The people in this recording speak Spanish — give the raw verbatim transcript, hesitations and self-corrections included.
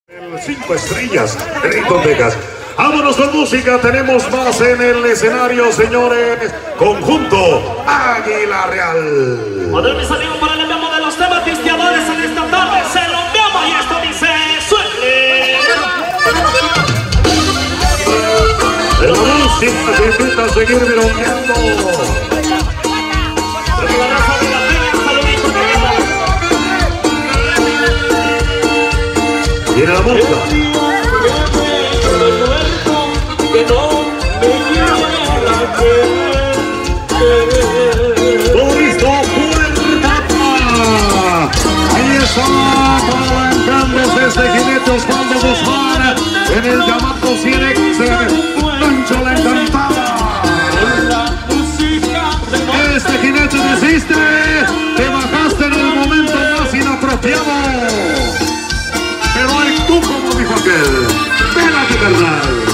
Cinco estrellas, Rito Vegas. Vámonos con música, tenemos más en el escenario, señores. Conjunto Águila Real. Cuando mis amigos, para el enviamos de los temas cristianos en esta tarde, se lo enviamos y esto dice, suele. La música te invita a seguir mironeando. Viene la música. Todo listo, puerta. Ahí está, para entrando desde jinete Osvaldo Guzmán en el Yamato cien X. Pancho la encantada. Este jinete desiste, te bajaste en el momento más inapropiado. Pero hay tú, como dijo aquel, pélate, carnal.